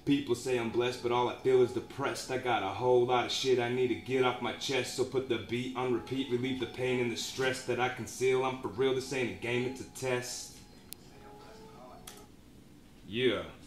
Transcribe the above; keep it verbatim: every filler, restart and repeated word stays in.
People say I'm blessed, but all I feel is depressed. I got a whole lot of shit I need to get off my chest. So put the beat on repeat, relieve the pain and the stress that I conceal. I'm for real, this ain't a game, it's a test. Yeah.